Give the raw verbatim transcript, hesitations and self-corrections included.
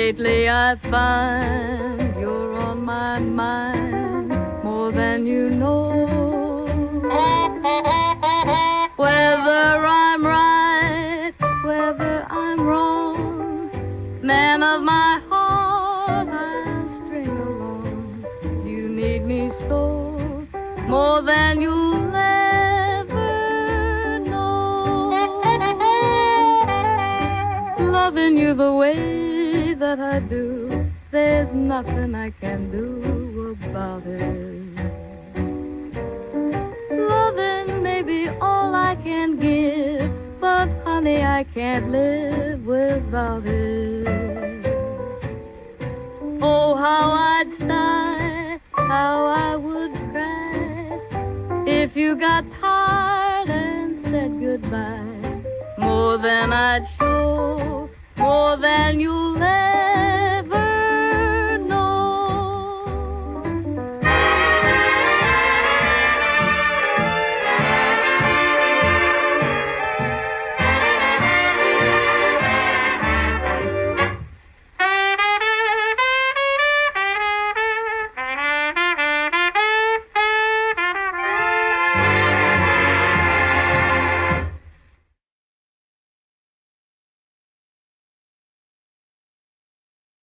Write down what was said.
lately I find you're on my mind more than you know. Whether I'm right, whether I'm wrong, man of my heart, I'll string along. You need me so, more than you'll ever know. Loving you the way that I do, there's nothing I can do about it. Loving may be all I can give, but honey, I can't live without it. Oh, how I'd sigh, how I would cry, if you got tired and said goodbye. More than I'd show, more than you'll ever